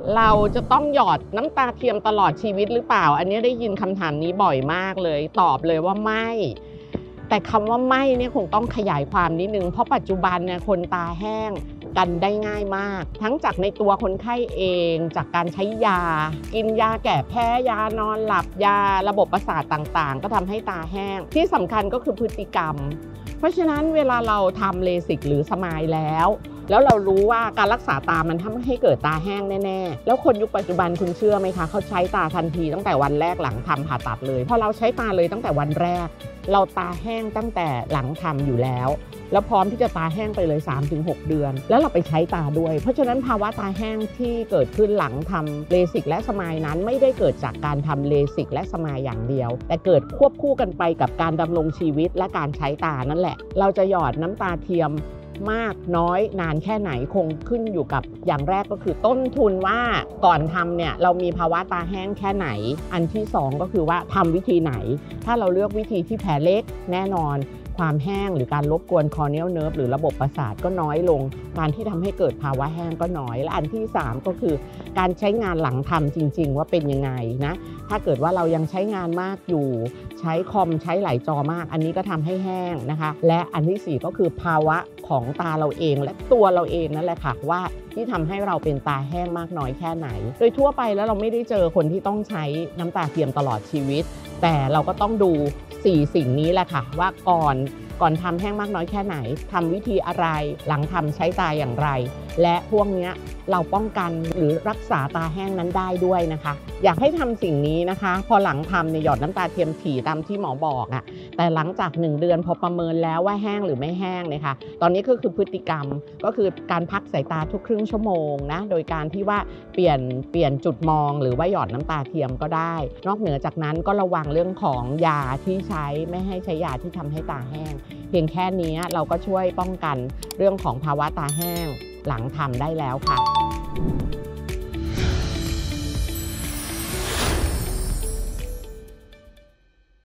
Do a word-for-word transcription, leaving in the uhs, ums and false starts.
เราจะต้องหยอดน้ำตาเทียมตลอดชีวิตหรือเปล่าอันนี้ได้ยินคำถามนี้บ่อยมากเลยตอบเลยว่าไม่แต่คำว่าไม่เนี่ยคงต้องขยายความนิดนึงเพราะปัจจุบันเนี่ยคนตาแห้งกันได้ง่ายมากทั้งจากในตัวคนไข้เองจากการใช้ยากินยาแก้แพ้ยานอนหลับยาระบบประสาทต่างๆก็ทำให้ตาแห้งที่สำคัญก็คือพฤติกรรมเพราะฉะนั้นเวลาเราทำเลสิกหรือสมายแล้วแล้วเรารู้ว่าการรักษาตามันทำให้เกิดตาแห้งแน่ๆแล้วคนยุคปัจจุบันคุณเชื่อไหมคะเขาใช้ตาทันทีตั้งแต่วันแรกหลังทำผ่าตัดเลยพอเราใช้ตาเลยตั้งแต่วันแรกเราตาแห้งตั้งแต่หลังทำอยู่แล้วแล้วพร้อมที่จะตาแห้งไปเลย สามถึงหก เดือนแล้วเราไปใช้ตาด้วยเพราะฉะนั้นภาวะตาแห้งที่เกิดขึ้นหลังทำเลสิกและสมายนั้นไม่ได้เกิดจากการทำเลสิกและสมายอย่างเดียวแต่เกิดควบคู่กันไปกับการดำรงชีวิตและการใช้ตานั่นแหละเราจะหยอดน้ำตาเทียมมากน้อยนานแค่ไหนคงขึ้นอยู่กับอย่างแรกก็คือต้นทุนว่าก่อนทำเนี่ยเรามีภาวะตาแห้งแค่ไหนอันที่สองก็คือว่าทำวิธีไหนถ้าเราเลือกวิธีที่แผลเล็กแน่นอนความแห้งหรือการรบกวน corneal nerve หรือระบบประสาทก็น้อยลงการที่ทำให้เกิดภาวะแห้งก็น้อยและอันที่สามก็คือการใช้งานหลังทำจริงๆว่าเป็นยังไงนะถ้าเกิดว่าเรายังใช้งานมากอยู่ใช้คอมใช้หลายจอมากอันนี้ก็ทำให้แห้งนะคะและอันที่สี่ก็คือภาวะของตาเราเองและตัวเราเองนั่นแหละค่ะว่าที่ทำให้เราเป็นตาแห้งมากน้อยแค่ไหนโดยทั่วไปแล้วเราไม่ได้เจอคนที่ต้องใช้น้ำตาเทียมตลอดชีวิตแต่เราก็ต้องดูสี่สิ่งนี้แหละค่ะว่าก่อนก่อนทำแห้งมากน้อยแค่ไหนทำวิธีอะไรหลังทำใช้ตาอย่างไรและพวกนี้เราป้องกันหรือรักษาตาแห้งนั้นได้ด้วยนะคะอยากให้ทำสิ่งนี้นะคะพอหลังทำเนี่ยหยอดน้ำตาเทียมถี่ตามที่หมอบอกอ่ะแต่หลังจากหนึ่งเดือนพอประเมินแล้วว่าแห้งหรือไม่แห้งเนี่ยค่ะตอนนี้ก็คือพฤติกรรมก็คือการพักสายตาทุกครึ่งชั่วโมงนะโดยการที่ว่าเปลี่ยนเปลี่ยนจุดมองหรือว่าหยอดน้ำตาเทียมก็ได้นอกเหนือจากนั้นก็ระวังเรื่องของยาที่ใช้ไม่ให้ใช้ยาที่ทำให้ตาแห้งเพียงแค่นี้เราก็ช่วยป้องกันเรื่องของภาวะตาแห้งหลังทำได้แล้วค่ะ